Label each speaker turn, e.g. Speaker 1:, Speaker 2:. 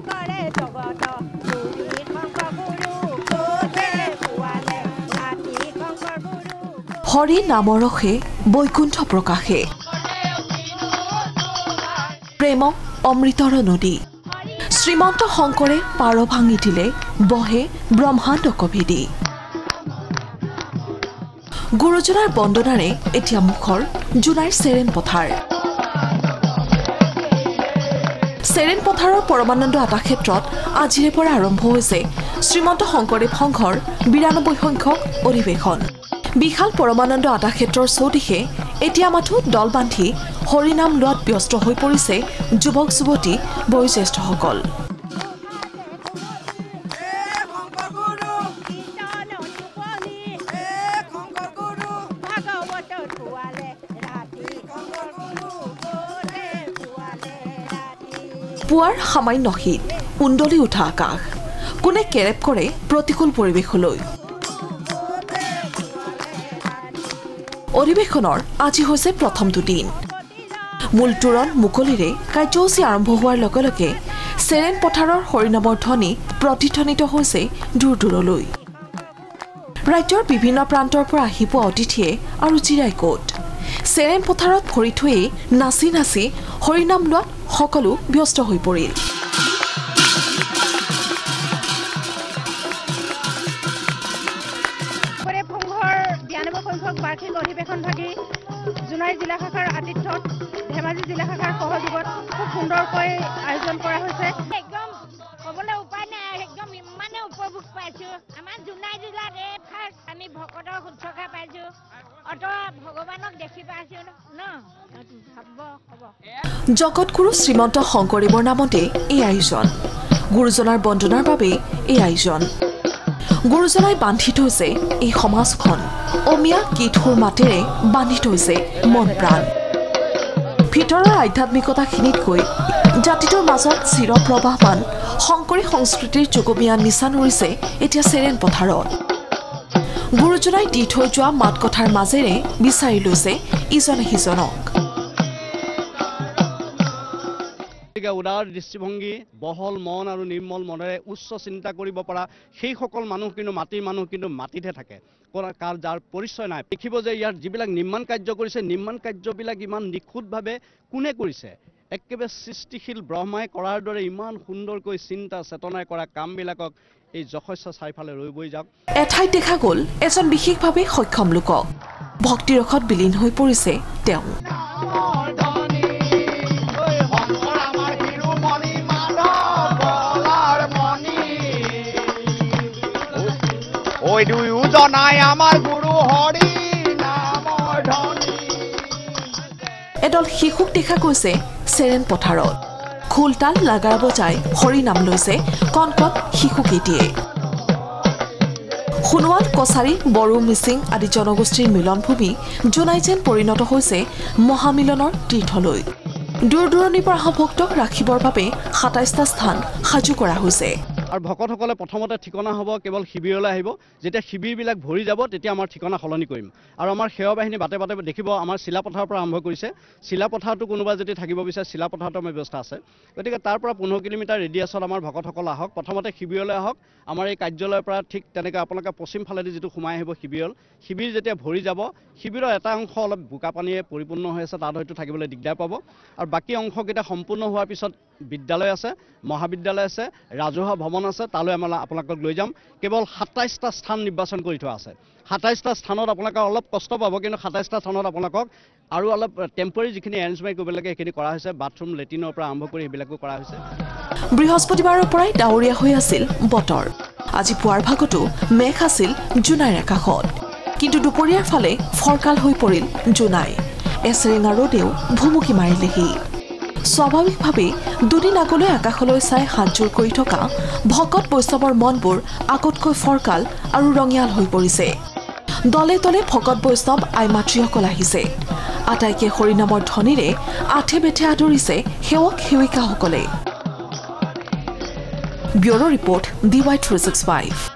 Speaker 1: হৰি নামৰসে বৈকুণ্ঠ প্ৰকাশে প্ৰেম অমৃতৰ নদী শ্ৰীমন্ত শংকৰে পাৰ ভাঙি দিলে বহে ব্ৰহ্মাণ্ড কভিদি গুৰুজনাৰ বন্দনাৰে এতিয়া মুখৰ জুনাইৰ চেৰেন পথাৰ চেৰেন পথাৰৰ পৰমানন্দ আটা ক্ষেত্ৰত আজিৰে পৰা আৰম্ভ হৈছে শ্ৰীমন্ত শংকৰদেৱ সংঘৰ ৯২ সংখ্যক অধিৱেশন বিশাল পৰমানন্দ আটা ক্ষেত্ৰৰ চৌদিশে এতিয়া মাথো দল বান্ধি হৰিনাম লোৱাত ব্যস্ত হৈ পৰিছে যুৱক যুৱতী বয়োজ্যেষ্ঠসকল পুৱাৰ সামান্য শীত উন্দলি উঠা আকাশ কোনে কেৰেপ কৰে প্ৰতিকূল পৰিৱেশলৈ অধিৱেশনৰ আজি হৈছে প্ৰথমটো দিন মূলটোৰণ মুকলিৰে কাৰ্যসূচী আৰম্ভ হোৱাৰ লগে লগে চেৰেন পথাৰৰ হৰিনামৰ ধ্বনি প্ৰতিধ্বনিত হৈছে দূৰ দূৰলৈ ৰাজ্যৰ বিভিন্ন প্ৰান্তৰ পৰা আহি পোৱা অতিথিয়ে আৰু জিৰাই কোট চেৰেন পথাৰত ভৰি থৈয়ে নাচি নাচি হৰিনাম লোৱাত সকলো ব্যস্ত হৈ পৰিল
Speaker 2: বাৰ্ষিক অধিৱেশন ভাগি জুনাই জিলা শাখাৰ আতিথ্যত ধেমাজি জিলা শাখাৰ সহযোগত খুব সুন্দৰকৈ আয়োজন কৰা হৈছে একদম ক'বলৈ উপায় নাই একদম ইমানে উপভোগ পাইছো আমাৰ জুনাই জিলাত ফাৰ্ষ্ট আমি ভকতৰ শুশ্ৰূষা পাইছো অত ভগৱানক দেখি পাইছো ন হ'ব
Speaker 1: জগতগুৰু শ্ৰীমন্ত শংকৰদেৱৰ নামতে এই আয়োজন গুৰুজনাৰ বন্দনাৰ বাবে এই আয়োজন গুৰুজনাই বান্ধি থৈছে এই সমাজখন অমিয়া গীতহুৰ মাতেৰে বান্ধি থৈছে মন প্ৰাণ ভিতৰৰ আধ্যাত্মিকতাখিনিতকৈ জাতিটোৰ মাজত চিৰপ্ৰবাহমান শংকৰী সংস্কৃতিৰ যুগমীয়া নিচান উৰিছে এতিয়া চেৰেন পথাৰত গুৰুজনাই দি থৈ যোৱা মাত কথাৰ মাজেৰে বিচাৰি লৈছে ইজনে সিজনক
Speaker 3: উদাৰ দৃষ্টিভংগী বহল মন আৰু নিৰ্মল মনেৰে উচ্চ চিন্তা কৰিব পৰা সেই সকল মানুহ কিন্তু মাটিৰ মানুহ কিন্তু মাটিতে থাকে কাৰ যাৰ পৰিচয় নাই দেখিব যে ইয়াৰ যিবিলাক নিৰ্মাণ কাৰ্য কৰিছে নিৰ্মাণ কাৰ্যবিলাক ইমান নিখুঁতভাৱে কোনে কৰিছে একেবাৰে সৃষ্টিশীল ব্ৰহ্মাই কৰাৰ দৰে ইমান সুন্দৰকৈ চিন্তা চেতনাই কৰা কামবিলাকক এই যশস্য চাৰিফালে ৰৈ বৈ যাওক
Speaker 1: এঠাইত দেখা গ'ল এজন বিশেষভাৱে সক্ষম লোকক ভক্তিৰসত বিলীন হৈ পৰিছে তেওঁ এদল শিশুক দেখা গৈছে চেৰেন পথাৰত খোলতাল লাগাৰা বজাই হৰি নাম লৈছে কণ কণ শিশুকেইটিয়ে সোণোৱাল কছাৰী বড়ো মিচিং আদি জনগোষ্ঠীৰ মিলনভূমি জোনাই যেন পৰিণত হৈছে মহামিলনৰ তীৰ্থলৈ দূৰ দূৰণিৰ পৰা অহা ভক্তক ৰাখিবৰ বাবে ২৭টা স্থান সাজু কৰা হৈছে
Speaker 3: আৰু ভকতসকলে প্ৰথমতে ঠিকনা হ'ব কেৱল শিবিৰলৈ আহিব যেতিয়া শিবিৰবিলাক ভৰি যাব তেতিয়া আমাৰ ঠিকনা সলনি কৰিম আৰু আমাৰ সেৱা বাহিনী বাটে বাটে দেখিব আমাৰ চিলাপথাৰৰ পৰা আৰম্ভ কৰিছে চিলাপথাৰটো কোনোবা যদি থাকিব বিচাৰে চিলাপথাৰতো আমাৰ ব্যৱস্থা আছে গতিকে তাৰ পৰা ১৫ কিলোমিটাৰ ৰেডিয়াছত আমাৰ ভকতসকল আহক প্ৰথমতে শিবিৰলৈ আহক আমাৰ এই কাৰ্যালয়ৰ পৰা ঠিক তেনেকৈ আপোনালোকে পশ্চিম ফালেদি যিটো সোমাই আহিব শিবিৰ যেতিয়া ভৰি যাব শিবিৰৰ এটা অংশ অলপ বোকা পানীয়ে পৰিপূৰ্ণ হৈ আছে তাত হয়তো থাকিবলৈ দিগদাৰ পাব আৰু বাকী অংশকেইটা সম্পূৰ্ণ হোৱাৰ পিছত বিদ্যালয় আছে মহাবিদ্যালয় আছে ৰাজহুৱা ভৱন আছে তালৈ আমাৰ আপোনালোকক লৈ যাম কেৱল ২৭টা স্থান নিৰ্বাচন কৰি থোৱা আছে ২৭টা স্থানত আপোনালোকে অলপ কষ্ট পাব কিন্তু ২৭টা স্থানত আপোনালোকক আৰু অলপ টেম্পৰাৰী যিখিনি এৰেঞ্জমেণ্ট কৰিব লাগে সেইখিনি কৰা হৈছে বাথৰুম লেট্ৰিনৰ পৰা আৰম্ভ কৰি সেইবিলাকো কৰা হৈছে
Speaker 1: বৃহস্পতিবাৰৰ পৰাই ডাৱৰীয়া হৈ আছিল বতৰ আজি পুৱাৰ ভাগতো মেঘ আছিল জোনাইৰ আকাশত কিন্তু দুপৰীয়াৰ ফালে ফৰকাল হৈ পৰিল জোনাই এচেৰেঙা ৰ'দেও ভুমুকি মাৰিলেহি স্বাভাৱিকভাৱে দুদিন আগলৈ আকাশলৈ চাই হাতজোৰ কৰি থকা ভকত বৈষ্ণৱৰ মনবোৰ আগতকৈ ফৰকাল আৰু ৰঙিয়াল হৈ পৰিছে দলে দলে ভকত বৈষ্ণৱ আই মাতৃসকল আহিছে আটাইকে হৰিনামৰ ধ্বনিৰে আঠে বেঠে আদৰিছে সেৱক সেৱিকাসকলে ব্যুৰ' ৰিপৰ্ট DY365